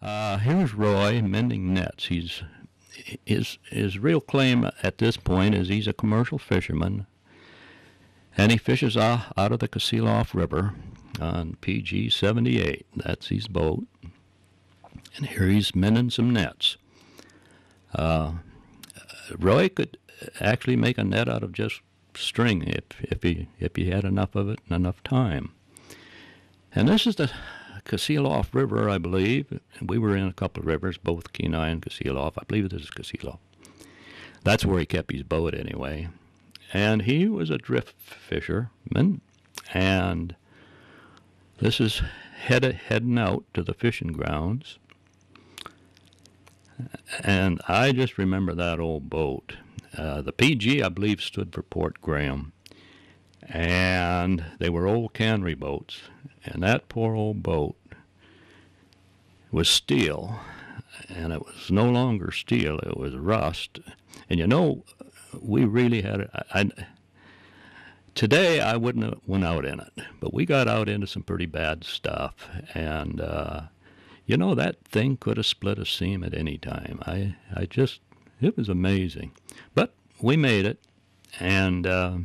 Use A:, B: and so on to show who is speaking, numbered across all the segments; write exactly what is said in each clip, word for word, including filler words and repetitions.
A: Uh, here's Roy mending nets. He's his his real claim at this point is he's a commercial fisherman, and he fishes uh, out of the Kasilof River on P G seventy-eight. That's his boat, and here he's mending some nets. Uh, Roy could actually make a net out of just string if if he if he had enough of it and enough time. And this is the Kasilof River, I believe. We were in a couple of rivers, both Kenai and Kasilof. I believe this is Kasilof. That's where he kept his boat anyway. And he was a drift fisherman, and this is head heading out to the fishing grounds. And I just remember that old boat. Uh, the P G, I believe, stood for Port Graham. And they were old cannery boats. And that poor old boat was steel. And it was no longer steel. It was rust. And you know, we really had... I, I, today, I wouldn't have went out in it. But we got out into some pretty bad stuff. And... Uh, You know, that thing could have split a seam at any time. I, I just, it was amazing. But we made it, and uh,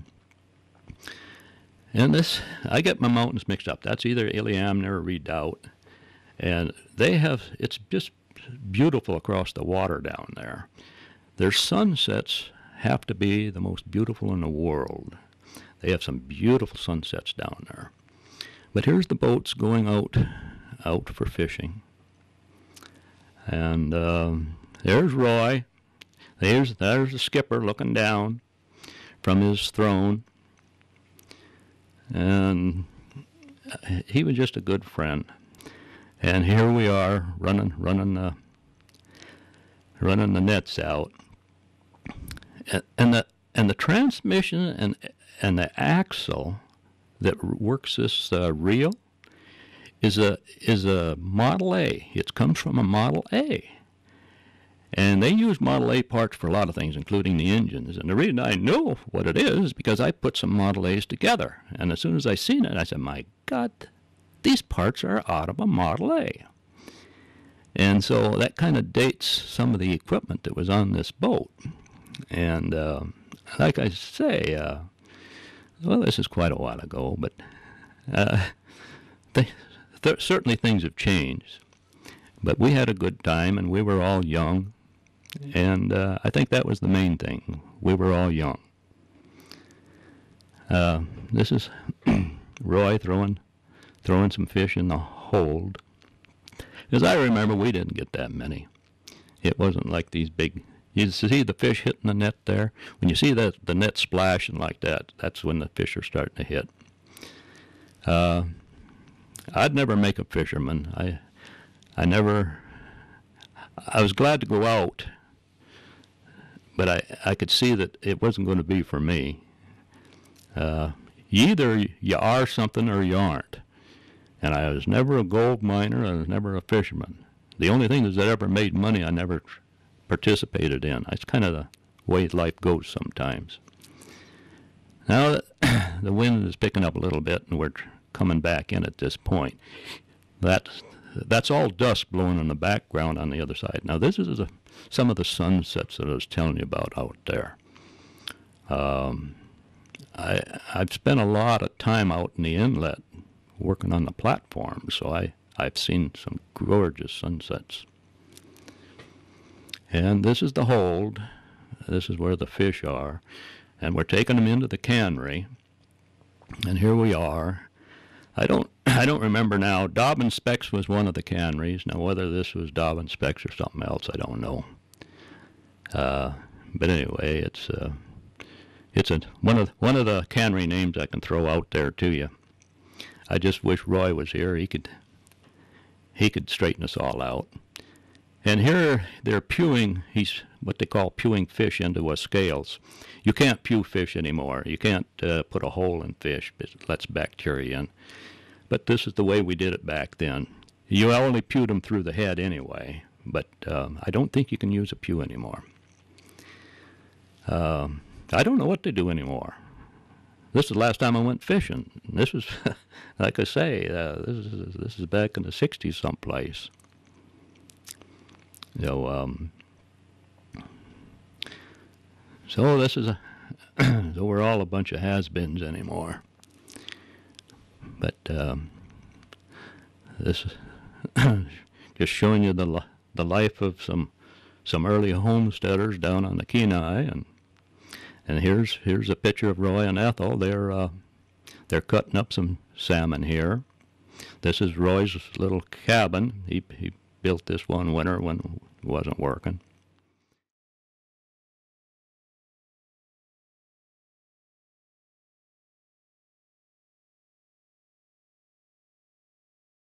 A: and this, I get my mountains mixed up. That's either Iliamna or Redoubt, and they have, it's just beautiful across the water down there. Their sunsets have to be the most beautiful in the world. They have some beautiful sunsets down there. But here's the boats going out, out for fishing. And uh, there's Roy. There's, there's the skipper looking down from his throne. And he was just a good friend. And here we are running, running the, running the nets out. And, and the and the transmission and and the axle that works this uh, reel is a is a Model A. It comes from a Model A. And they use Model A parts for a lot of things, including the engines. And the reason I know what it is is because I put some Model A's together. And as soon as I seen it, I said, my God, these parts are out of a Model A. And so that kind of dates some of the equipment that was on this boat. And uh, like I say, uh, well, this is quite a while ago, but uh, they... Th certainly things have changed, but we had a good time, and we were all young, and uh, I think that was the main thing. We were all young. Uh, this is Roy throwing, throwing some fish in the hold. As I remember, we didn't get that many. It wasn't like these big. You see the fish hitting the net there. When you see that the net splashing like that, that's when the fish are starting to hit. Uh, I'd never make a fisherman. I, I never, I was glad to go out, but I, I could see that it wasn't going to be for me. Uh, either you are something or you aren't. And I was never a gold miner, I was never a fisherman. The only thing that ever made money I never participated in. It's kind of the way life goes sometimes. Now the wind is picking up a little bit, and we're coming back in at this point. That's, that's all dust blowing in the background on the other side. Now this is a, some of the sunsets that I was telling you about out there. Um, I, I've spent a lot of time out in the inlet working on the platform, so I, I've seen some gorgeous sunsets. And this is the hold. This is where the fish are. And we're taking them into the cannery. And here we are. I don't I don't remember now. Dobbin Specs was one of the canneries. Now whether this was Dobbin Specs or something else, I don't know. Uh, but anyway, it's uh, it's a one of one of the cannery names I can throw out there to you. I just wish Roy was here. He could he could straighten us all out. And here they're pewing. He's what they call pewing fish into a scales. You can't pew fish anymore. You can't uh, put a hole in fish. It lets bacteria in. But this is the way we did it back then. You only pewed them through the head anyway, but um, I don't think you can use a pew anymore. Um, I don't know what they do anymore. This is the last time I went fishing. This was, like I say, uh, this is this is back in the sixties someplace. So, um, so this is a, so we're all a bunch of has-beens anymore. But um, this is just showing you the li the life of some some early homesteaders down on the Kenai, and and here's here's a picture of Roy and Ethel. They're uh, they're cutting up some salmon here. This is Roy's little cabin. He he built this one winter when it wasn't working.